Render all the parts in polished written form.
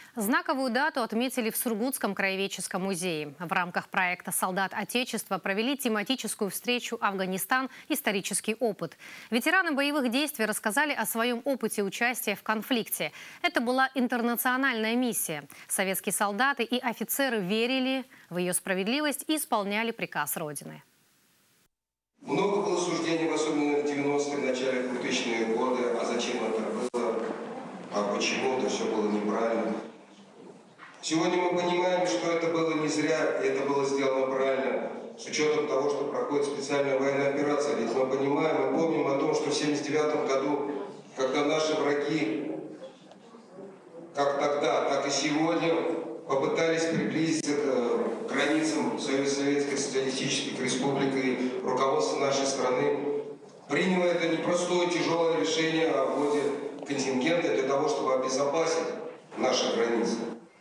Знаковую дату отметили в Сургутском краеведческом музее. В рамках проекта «Солдат Отечества» провели тематическую встречу «Афганистан. Исторический опыт». Ветераны боевых действий рассказали о своем опыте участия в конфликте. Это была интернациональная миссия. Советские солдаты и офицеры верили в ее справедливость и исполняли приказ Родины. Много было суждений, особенно в 90-е, в начале 2000-х годы, а зачем это было, а почему это все было неправильно. Сегодня мы понимаем, что это было не зря, и это было сделано правильно, с учетом того, что проходит специальная военная операция. Ведь мы понимаем и помним о том, что в 1979 году, когда наши враги, как тогда, так и сегодня, попытались приблизиться к границам Союза Советской Социалистических Республик, и руководство нашей страны приняло это непростое, тяжелое решение о вводе контингента для того, чтобы обезопасить наши границы.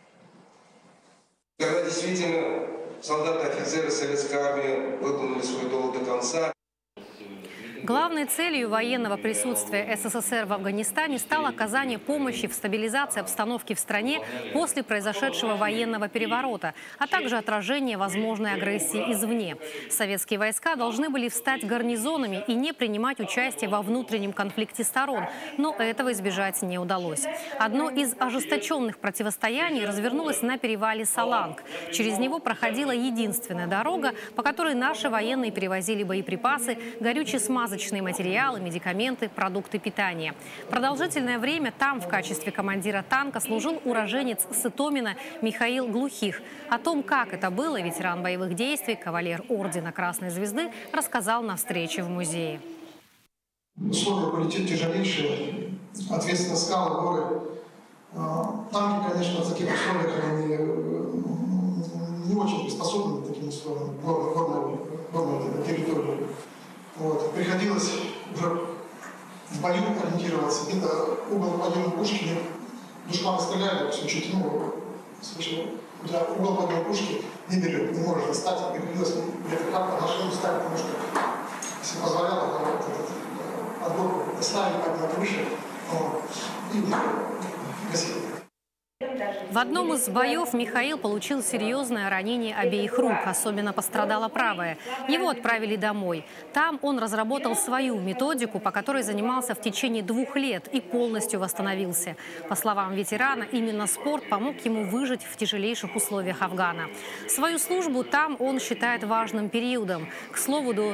Когда действительно солдаты и офицеры советской армии выполнили свой долг до конца. Главной целью военного присутствия СССР в Афганистане стало оказание помощи в стабилизации обстановки в стране после произошедшего военного переворота, а также отражение возможной агрессии извне. Советские войска должны были встать гарнизонами и не принимать участие во внутреннем конфликте сторон, но этого избежать не удалось. Одно из ожесточенных противостояний развернулось на перевале Саланг. Через него проходила единственная дорога, по которой наши военные перевозили боеприпасы, горючие смазочные материалы, медикаменты, продукты питания. Продолжительное время там в качестве командира танка служил уроженец Сытомина Михаил Глухих. О том, как это было, ветеран боевых действий, кавалер ордена Красной Звезды, рассказал на встрече в музее. Условия были тяжелейшие, ответственно скалы, горы. Танки, конечно, в таких условиях они не очень приспособлены к таким условиям, горной территории. Вот. Приходилось уже в бою ориентироваться. Где-то угол подъема пушки, душманы стреляли, все чуть, у тебя угол подъема пушки не берет, не можешь достать. Приходилось где-то как-то машину ставить, потому что если позволяло, то этот отбор доставить поднять выше и гасить. В одном из боев Михаил получил серьезное ранение обеих рук, особенно пострадала правая. Его отправили домой. Там он разработал свою методику, по которой занимался в течение 2 лет и полностью восстановился. По словам ветерана, именно спорт помог ему выжить в тяжелейших условиях Афгана. Свою службу там он считает важным периодом. К слову, до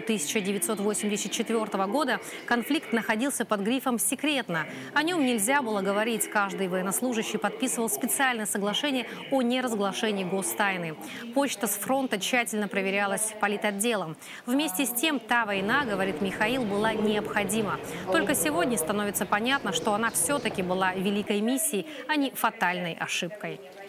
1984 года конфликт находился под грифом «секретно». О нем нельзя было говорить. Каждый военнослужащий подписывал специальное соглашение о неразглашении гостайны. Почта с фронта тщательно проверялась политотделом. Вместе с тем, та война, говорит Михаил, была необходима. Только сегодня становится понятно, что она все-таки была великой миссией, а не фатальной ошибкой.